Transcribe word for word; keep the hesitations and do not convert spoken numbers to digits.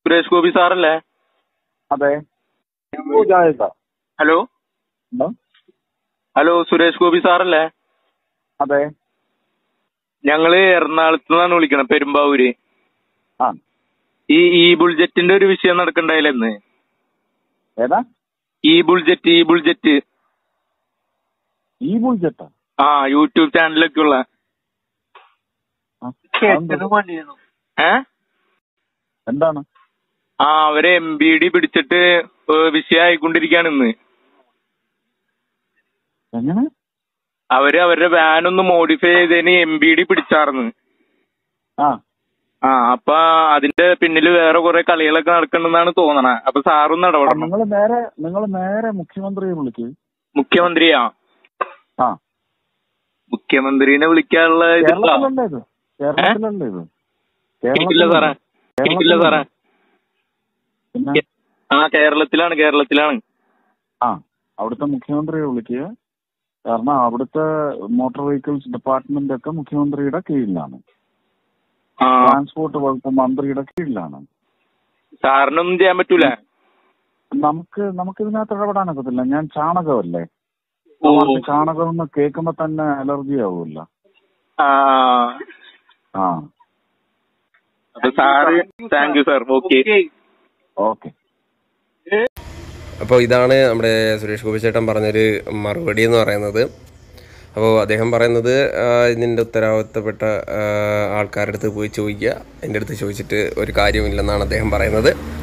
സുരേഷ് ഗോപി സാറല്ലേ? അതെ. Hello hello Suresh Gopi സാറല്ലേ? അതെ. ഞങ്ങള് എറണാകുളത്ത് നിന്നാണ് വിളിക്കണത്, പെരുമ്പാവൂര്. ആ ഈ ഇ ബുൾജെറ്റിന്റെ ഒരു വിഷയം നടക്കണ്ടായില്ലെന്ന്. ഏതാ? ഇ ബുൾജെറ്റ് ഇ ബുൾജെറ്റ് ഈ ബുൾജെറ്റാ? ആ യൂട്യൂബ് ചാനലൊക്കെ ഉള്ള ഏ എന്താണ്? ആ അവര് എം ബി ഡി പിടിച്ചിട്ട് വിഷയമായിക്കൊണ്ടിരിക്കുകയാണ് ഇന്ന്. എങ്ങനെ? അവര് അവരുടെ വാൻ ഒന്ന് മോഡിഫൈ ചെയ്തതിന് എം ബി ഡി പിടിച്ചാർന്ന്. ആ ആ അപ്പൊ അതിന്റെ പിന്നില് വേറെ കുറെ കളികളൊക്കെ നടക്കണ്ടെന്നാണ് തോന്നണേ. അപ്പൊ സാറും ഇടപെടണം. നിങ്ങൾ നേരെ നിങ്ങൾ നേരെ മുഖ്യമന്ത്രിയെ വിളിക്ക്. മുഖ്യമന്ത്രിയാ? ആ മുഖ്യമന്ത്രിനെ വിളിക്കാനുള്ള കേരളത്തിലല്ലേ ഇത്? കേരളത്തിലല്ലേ ഇത്? കേട്ടില്ല സാറേ, കേട്ടില്ല സാറേ. പിന്നെ ആ കേരളത്തിലാണ് കേരളത്തിലാണ് ആ അവിടുത്തെ മുഖ്യമന്ത്രിയെ വിളിക്കുക. കാരണം അവിടുത്തെ മോട്ടോർ വെഹിക്കിൾസ് ഡിപ്പാർട്ട്മെന്റ് ഒക്കെ മുഖ്യമന്ത്രിയുടെ കീഴിലാണ്. ട്രാൻസ്പോർട്ട് വകുപ്പ് മന്ത്രിയുടെ കീഴിലാണ്. സാറിനൊന്നും ചെയ്യാൻ പറ്റൂല. നമുക്ക് നമുക്ക് ഇതിനകത്ത് ഇടപെടാനൊക്കത്തില്ല. ഞാൻ ചാണകമല്ലേ, ചാണകം എന്ന് കേൾക്കുമ്പോ തന്നെ അലർജി ആവുമല്ലോ. ആ sir thank you sir. Okay okay. അപ്പോൾ ഇതാണ് നമ്മുടെ സുരേഷ് ഗോപി ചേട്ടൻ പറഞ്ഞൊരു മറുപടി എന്ന് പറയുന്നത്. അപ്പോൾ അദ്ദേഹം പറയുന്നത് ഇതിൻ്റെ ഉത്തരവാദിത്തപ്പെട്ട ആൾക്കാരുടെ അടുത്ത് പോയി ചോദിക്കുക, എൻ്റെ അടുത്ത് ചോദിച്ചിട്ട് ഒരു കാര്യമില്ലെന്നാണ് അദ്ദേഹം പറയുന്നത്.